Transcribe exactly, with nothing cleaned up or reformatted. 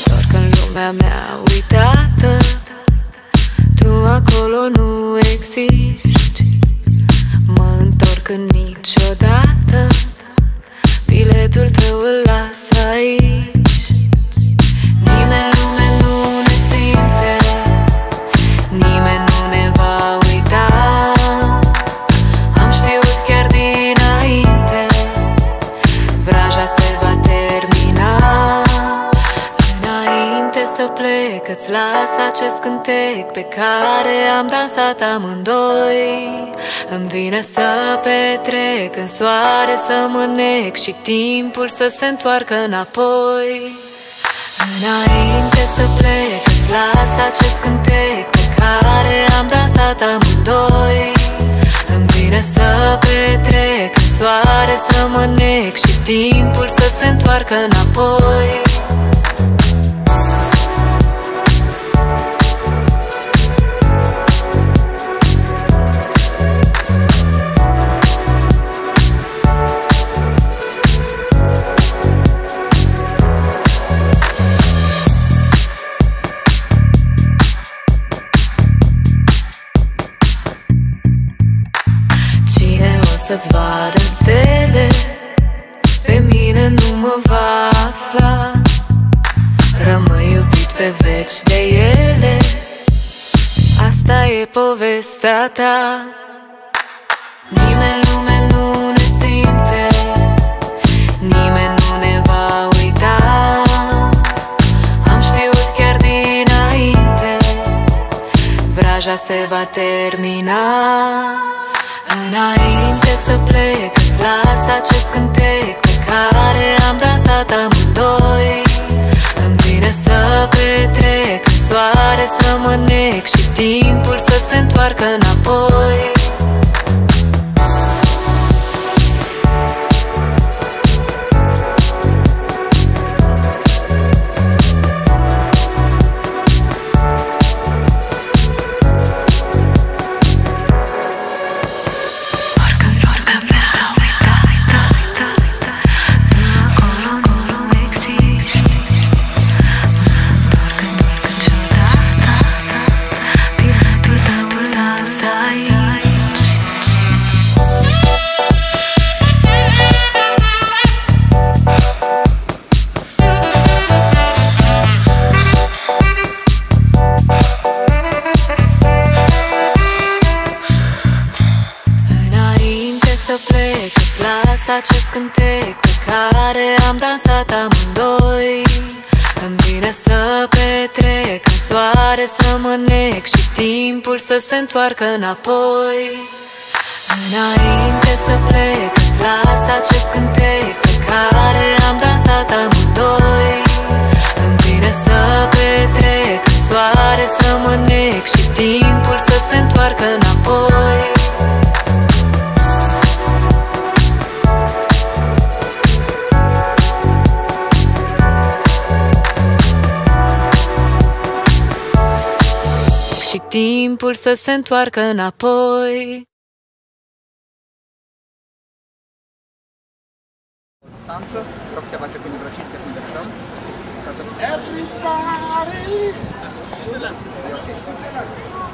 întorc în lumea mea uitată. Tu acolo nu existi. Mă întorc în niciodată. Biletul tău îl las aici. Nimeni în lume nu ne simte, nimeni nu ne va uita. Am știut chiar dinainte, vraja se va termina. Înainte să plec îți las acest cântec pe care am dansat amândoi. Îmi vine să petrec în soare, să mă nec și timpul să se întoarcă înapoi. Înainte să plec îți las acest cântec pe care am dansat amândoi. Îmi vine să petrec în soare, să mă nec și timpul să se întoarcă înapoi. Să-ți vadă stele, pe mine nu mă va afla. Rămâi iubit pe veci de ele, asta e povestea ta. Nimeni în lume nu ne simte, nimeni nu ne va uita. Am știut chiar dinainte, vraja se va termina. Înainte să plec îți las acest cântec pe care am dansat amândoi. Îmi vine să petrec în soare, să mă nec și timpul să se întoarcă înapoi. Acest cântec pe care am dansat amândoi. Îmi vine să petrec în soare, să mă nec și timpul să se întoarcă înapoi. Înainte să plec îți las acest cântec pe care am dansat amândoi. Îmi vine să petrec în soare, să mă nec și timpul să se întoarcă înapoi. Și timpul să se întoarcă înapoi. Distanță, vreo câteva secunde, vreo cinci secunde stăm. Ca să... Everybody!